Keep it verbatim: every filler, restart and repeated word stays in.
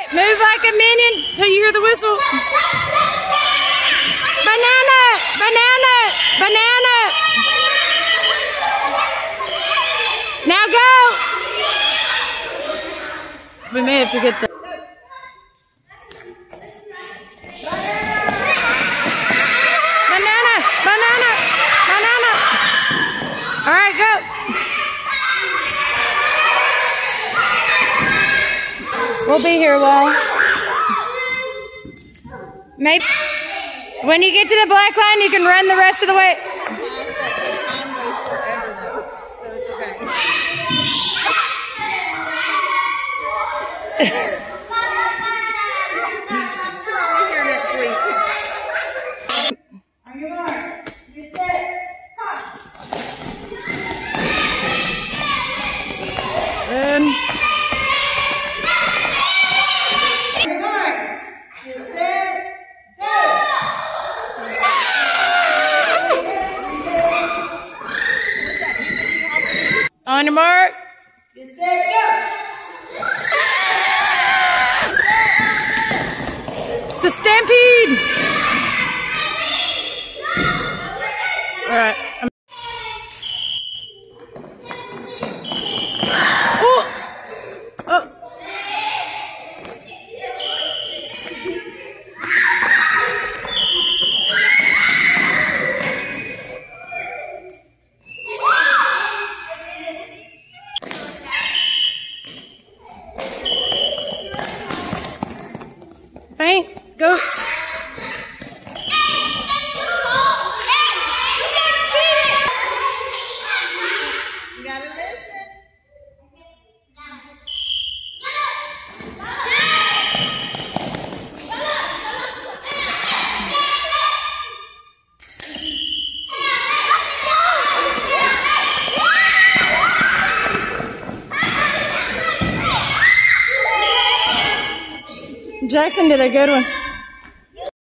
Move like a minion till you hear the whistle. Banana, banana, banana. Now go. We may have to get the... Banana, banana, banana. All right, go. We'll be here a while. Maybe when you get to the black line, you can run the rest of the way. On your mark, get set, pop. Um, On your mark, get set, go. on your mark. Get set, go. It's a stampede. All right. I'm oh. Oh. Faint goats. You gotta listen. Jackson did a good one.